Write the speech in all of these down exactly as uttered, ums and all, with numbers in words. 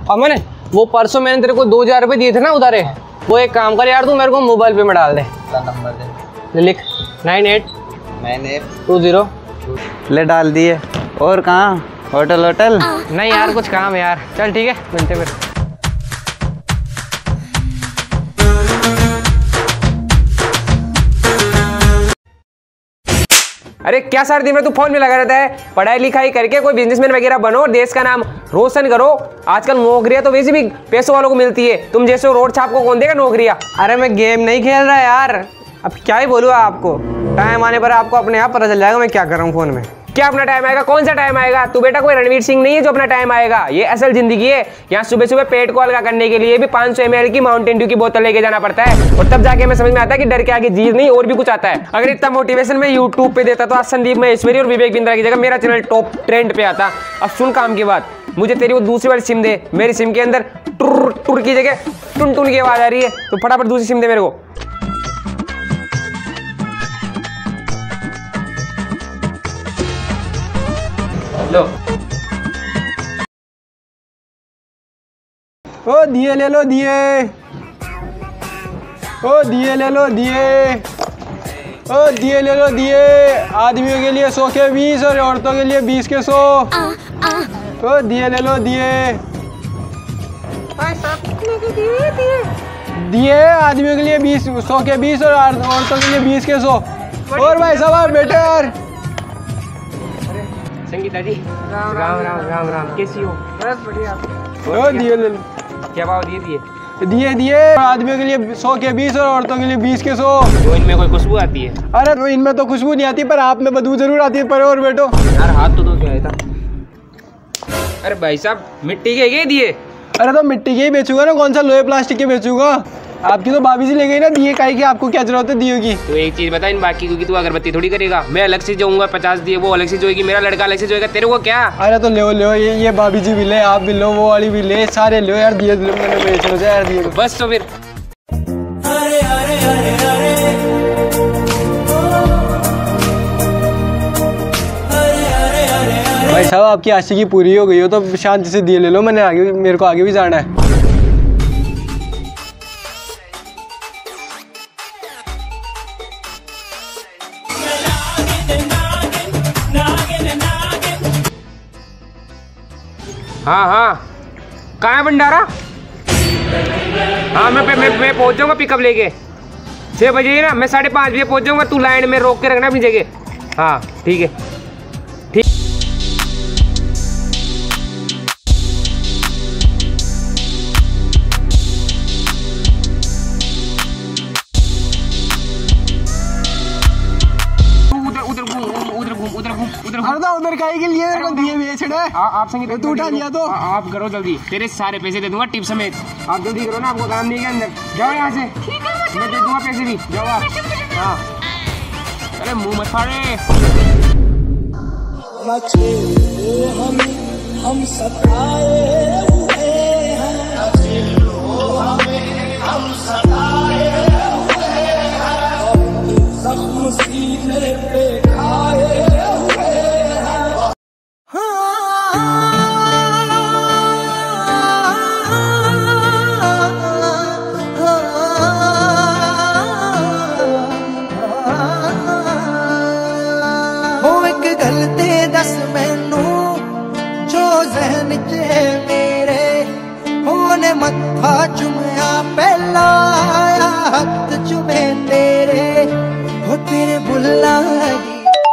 अमन, वो परसों मैंने तेरे को दो हजार रुपये दिए थे ना उधारे, वो एक काम कर यार, तू मेरे को मोबाइल पे में डाल दे। नंबर दे, लिख nine eight nine eight two zero. ले डाल दिए। और कहाँ? होटल होटल नहीं यार, कुछ काम है यार। चल ठीक है, मिलते फिर। अरे क्या सारे दिन में तू फोन में लगा रहता है? पढ़ाई लिखाई करके कोई बिजनेसमैन वगैरह बनो और देश का नाम रोशन करो। आजकल नौकरियां तो वैसे भी पैसों वालों को मिलती है, तुम जैसे रोड छाप को कौन देगा नौकरियां? अरे मैं गेम नहीं खेल रहा यार, अब क्या ही बोलूँ आपको। टाइम आने पर आपको अपने आप पता चल जाएगा मैं क्या कर रहा हूँ फोन में। क्या अपना टाइम आएगा? कौन सा टाइम आएगा? तू बेटा कोई रणवीर सिंह नहीं है जो अपना टाइम आएगा। ये असल जिंदगी है। यहाँ सुबह सुबह पेट को हल्का करने के लिए भी पाँच सौ एम एल की माउंटेन ड्यू की बोतल लेके जाना पड़ता है, और तब जाके हमें समझ में आता है कि डर के आगे जीत नहीं और भी कुछ आता है। अगर इतना मोटिवेशन मैं यूट्यूब पे देता तो आज संदीप महेश्वरी और विवेक बिंद्रा की जगह मेरा चैनल टॉप ट्रेंड पे आता। अब सुन काम की बात, मुझे तेरी वो दूसरी वाली सिम दे। मेरी सिम के अंदर टुर टुर की जगह टुन टुन की आवाज आ रही है, तो फटाफट दूसरी सिम दे मेरे को। लो। ओ दिए ले लो दिए, ओ दिए ले लो दिए, ओ दिए ले लो दिए। आदमियों के लिए सौ के बीस और औरतों के लिए बीस के सौ। ओ दिए ले लो दिए, दिए आदमियों के लिए बीस, सौ के बीस और औरतों के लिए बीस के सौ। और भाई साहब बेटे यार। संगीता जी राम राम राम राम राम, कैसी हो? बस बढ़िया। ओ दिए ले लो। क्या भाव दिए? दिए दिए दिए आदमियों के लिए सौ के बीस और औरतों के लिए बीस के सौ। तो इनमें कोई खुशबू आती है? अरे तो इनमें तो खुशबू नहीं आती, पर आप में बदबू जरूर आती है। पर और बेटो यार हाथ तो धो के आया था। अरे भाई साहब मिट्टी के ये दिए? अरे तो मिट्टी के ही बेचूंगा ना, कौन सा लोहे प्लास्टिक के बेचूंगा। आपकी तो भाभी जी ले गई ना दिए, काहे की आपको क्या जरूरत है दिए की? तो एक चीज बता, इन बाकी क्योंकि तू अगरबत्ती थोड़ी करेगा। मैं अलग से जाऊंगा पचास दिए, वो अलग से जोएगी, मेरा लड़का अलग से जोएगा, तेरे को क्या? अरे तो ले ले ये ये भाभी जी भी ले, आप भी लो, वो वाली भी ले, सारे लो यार। दिए मैंने बेच लो यार दिए। बस तो फिर अरे अरे अरे अरे अरे अरे भाई साहब आपकी आशिकी पूरी हो गई हो तो शांति से दिए ले लो, मैंने आगे मेरे को आगे भी जाना है। हाँ हाँ, कहाँ है भंडारा? हाँ मैं मैं मैं पहुँच जाऊँगा पिकअप लेके। छः बजे ही ना, मैं साढ़े पाँच बजे पहुँच जाऊँगा। तू लाइन में रोक के रखना अपनी जगह। हाँ ठीक है, ठीक। उधर घूम उधर घूम उधर घूम उधर घूम। अरे तो उधर काहे के लिए मेरे को दिए बेच रहे? आप संगीत तू उठा लिया तो आप करो जल्दी, तेरे सारे पैसे दे दूंगा टिप समेत। आप जल्दी करो ना, आपको काम नहीं है अंदर। जाओ यहाँ से, मैं दे दूंगा पैसे भी। जाओ आप। हाँ अरे मुंह मत फाड़े। हम सताए हुए हैं, हम सताए हुए हैं, जख्म सीने पे खाए हुए हैं। हो एक गलते दस मैनू जो जहन च मेरे, होने मत्था चुमया पहला आया हथ चुमे तेरे, हो तेरे बुल्ला दी।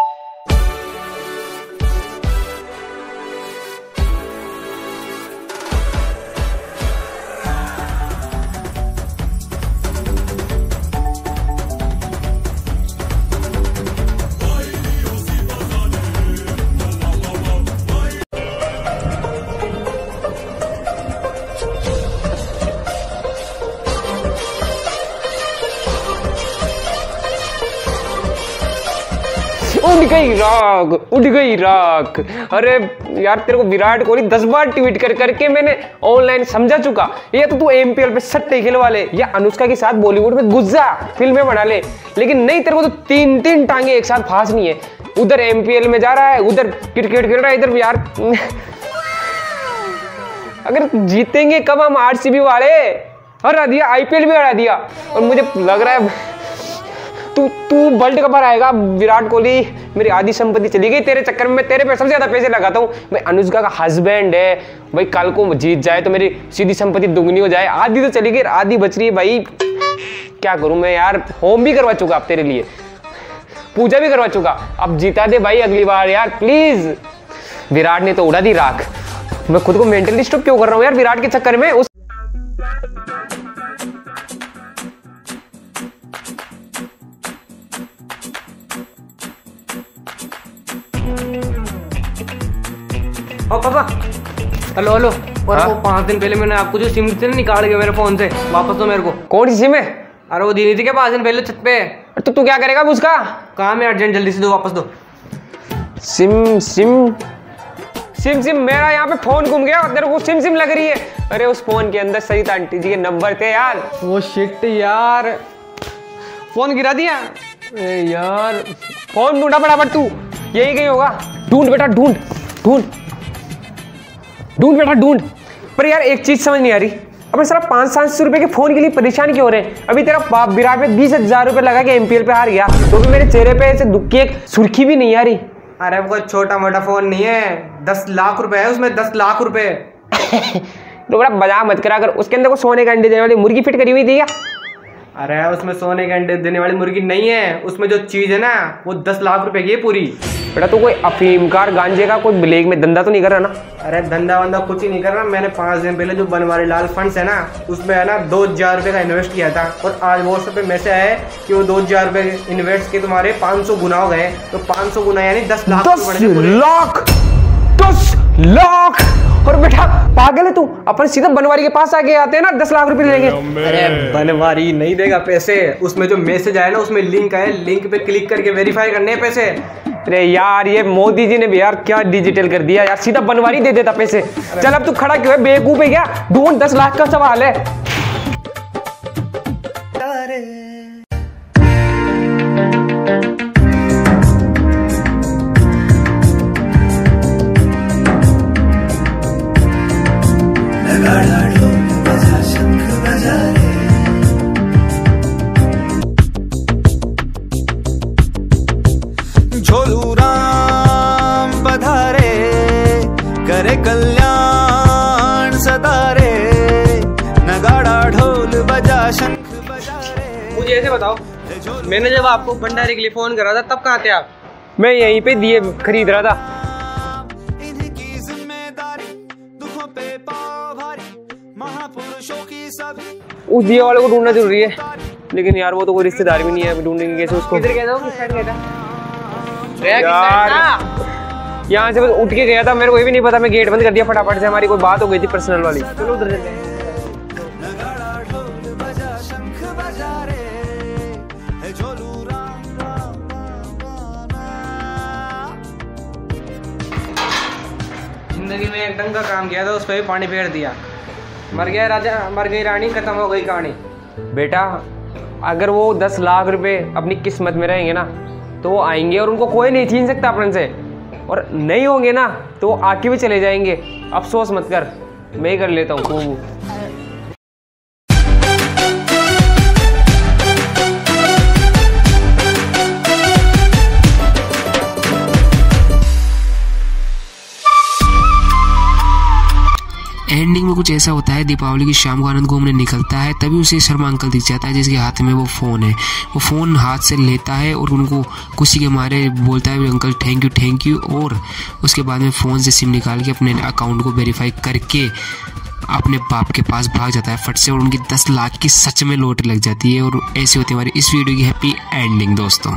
उड़ गई राख, उड़ गई राख। अरे यार तेरे को विराट कोहली दस बार ट्वीट कर करके मैंने ऑनलाइन समझा चुका। ये तो तू एमपीएल पे सट्टे खेलवा ले या अनुष्का के साथ बॉलीवुड में गुज्जा फिल्में बना ले, लेकिन नहीं, तेरे को तो तीन तीन टांगे एक साथ फांसनी है। उधर एमपीएल में जा रहा है, उधर क्रिकेट खेल रहा है, इधर यार अगर जीतेंगे कब हम आरसीबी वाले, हरा दिया आईपीएल भी हरा दिया। और मुझे लग रहा है तू तू वर्ल्ड कप हराएगा। विराट कोहली, मेरी आधी संपत्ति चली गई तेरे चक्कर में। मैं तेरे पे सबसे ज्यादा पैसे लगाता हूँ भाई। अनुष्का का हस्बैंड है भाई, कल को जीत जाए तो मेरी सीधी संपत्ति दुगनी हो जाए। आधी तो चली गई, आधी बच रही है भाई। क्या करूं मैं यार, होम भी करवा चुका अब तेरे लिए, पूजा भी करवा चुका। अब जीता दे भाई अगली बार यार प्लीज। विराट ने तो उड़ा दी राख। मैं खुद को मेंटली डिस्टर्ब क्यों कर रहा हूँ यार विराट के चक्कर में। उस ओ पापा, हेलो हेलो। और हाँ? वो पाँच दिन पहले मैंने आपको जो सिम थी ना निकाल के मेरे फोन से, वापस दो मेरे को। कौन सी सिम है? अरे वो दी नहीं थी क्या पाँच दिन पहले छत पे? तो तू क्या करेगा अब उसका? काम है अर्जेंट, जल्दी से दो, वापस दो। सिम सिम सिम सिम मेरा यहाँ पे फोन घूम गया, तेरे को सिम सिम लग रही है। अरे उस फोन के अंदर सरिता आंटी जी के नंबर थे यार। वो शिट यार, फोन गिरा दिया। ए यार फोन ढूंढा फटाफट, तू यही कहीं होगा। ढूंढ बेटा ढूंढ ढूंढ ढूंढ बेटा ढूंढ। पर यार एक चीज समझ नहीं आ रही, अपन सारा पाँच सात सौ रुपए के फोन के लिए परेशान क्यों हो रहे हैं? अभी तेरा बाप विराट में बीस हजार रुपए लगा के एमपीएल पे हार गया, तो भी मेरे चेहरे पे ऐसे दुख की एक सुर्खी भी नहीं आ रही। अरे वो छोटा मोटा फोन नहीं है, दस लाख रुपए है उसमें, दस लाख रुपए। तो बड़ा मजाक मत करा कर। उसके अंदर को सोने का अंडे देने वाली मुर्गी फिट करी हुई थी क्या? अरे उसमें सोने के अंडे देने वाली मुर्गी नहीं है, उसमें जो चीज है ना वो दस लाख रुपए की है पूरी। बेटा तू कोई अफीम कार गांजे का कोई ब्लैक में धंधा तो नहीं कर रहा ना? अरे धंधा वंधा कुछ ही नहीं कर रहा। मैंने पाँच दिन पहले जो बनवारी लाल फंड्स है ना, उसमें है ना दो हजार रुपए का इन्वेस्ट किया था, और आज व्हाट्सएप पे मैसेज आया है कि वो दो हजार रुपए इन्वेस्ट के तुम्हारे पाँच सौ गुना हो गए। तो पाँच सौ गुना यानी दस लाख दस लाख दस लाख। और बेटा पागल है तू, अपन सीधा बनवारी के पास आके आते हैं ना, दस लाख रुपए लेंगे। अरे बनवारी नहीं देगा पैसे, उसमें जो मैसेज आया ना उसमें लिंक है, लिंक पे क्लिक करके वेरीफाई करने हैं पैसे। अरे यार ये मोदी जी ने भी यार क्या डिजिटल कर दिया यार, सीधा बनवारी दे देता पैसे। चल अब तू खड़ा क्यों है, बेवकूफ है क्या? ढूंढ, दस लाख का सवाल है। झोलू राम बधारे, करे कल्याण सदारे, नगाड़ा ढोल बजा शंख बजा रे। मुझे ऐसे बताओ, मैंने जब आपको भंडारे के लिए फोन करा था तब कहाँ थे आप? मैं यहीं पे दिए खरीद रहा था। इनकी जिम्मेदारी, दुखों पे पाव भारी, महापुरुषों की सभी। उस दिए वाले को ढूंढना जरूरी है, लेकिन यार वो तो कोई रिश्तेदार भी नहीं है, ढूंढेंगे कैसे उसको? किधर गया था वो, किस साइड गया था? यार यहाँ से बस उठ के गया था, मेरे को ये भी नहीं पता। मैं गेट बंद कर दिया फटाफट से, हमारी कोई बात हो गई थी पर्सनल वाली। चलो उधर चलते हैं। जिंदगी में एक ढंग का काम किया था, उस पर भी पानी फेर दिया। मर गया राजा, मर गई रानी, खत्म हो गई कहानी। बेटा अगर वो दस लाख रुपए अपनी किस्मत में रहेंगे ना तो वो आएंगे, और उनको कोई नहीं छीन सकता अपन से। और नहीं होंगे ना तो वो आके भी चले जाएंगे। अफसोस मत कर, मैं ही कर लेता हूँ खूब। एंडिंग में कुछ ऐसा होता है, दीपावली की शाम को आनंद घूमने निकलता है, तभी उसे शर्मा अंकल दिख जाता है जिसके हाथ में वो फ़ोन है। वो फ़ोन हाथ से लेता है और उनको खुशी के मारे बोलता है uncle thank you thank you, और उसके बाद में फ़ोन से सिम निकाल के अपने अकाउंट को वेरीफाई करके अपने बाप के पास भाग जाता है फट से, और उनकी दस लाख की सच में लॉटरी लग जाती है। और ऐसी होती है हमारी इस वीडियो की हैप्पी एंडिंग दोस्तों।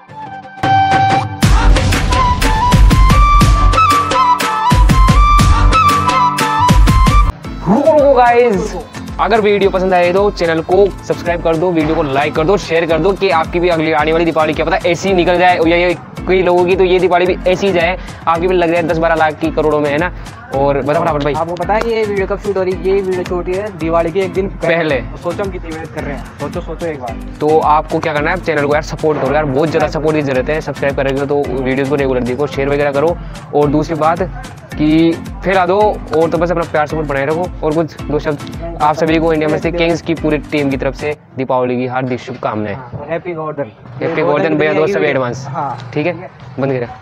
गाइस अगर वीडियो पसंद आए तो चैनल को सब्सक्राइब कर दो, वीडियो को लाइक कर दो, शेयर कर दो कि आपकी भी अगली आने वाली दीपावली क्या पता ऐसी निकल जाए, और ये कई लोगों की तो ये दीपावली भी ऐसी जाए, आपकी भी लग जाए दस बारह लाख की करोड़ों में, है ना। और बता फटाफट भाई, आपको पता है ये वीडियो कब शूट हो रही है? ये वीडियो शूट हुई है दिवाली के एक दिन पहले। सोचो हम कितनी मेहनत कर रहे हैं, सोचो सोचो एक बार। तो आपको क्या करना है, चैनल को यार सपोर्ट करो यार, बहुत ज़्यादा सपोर्ट की जरूरत है। सब्सक्राइब करेंगे तो वीडियोज़ को रेगुलर देखो, शेयर वगैरह करो। और दूसरी बात कि फैला दो और तो बस अपना प्यार सपोर्ट बनाए रखो। और कुछ दो शब्द आप सभी को इंडिया में से किंग्स की पूरी टीम की तरफ से दीपावली की हार्दिक शुभकामनाएं। हैप्पी गोल्डन हैप्पी गोल्डन भैया दोस्तों एडवांस। ठीक है, बंद करें।